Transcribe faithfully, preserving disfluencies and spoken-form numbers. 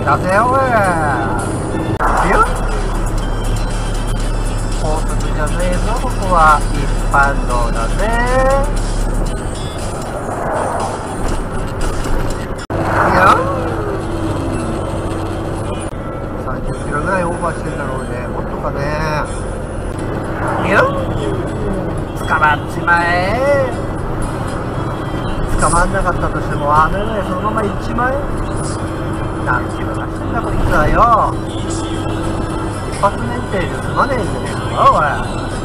出せよおい。よっ、高速じゃねえぞ、ここは一般道だぜ。よっ、さんじゅっキロぐらいオーバーしてんだろうね。もっとかね。よっ、捕まっちまえ。捕まんなかったとしてもあのね、そのままいちまえ。何キロ出してんだこいつはよ。一発免停じゃ済まねえんじゃねえのかおい。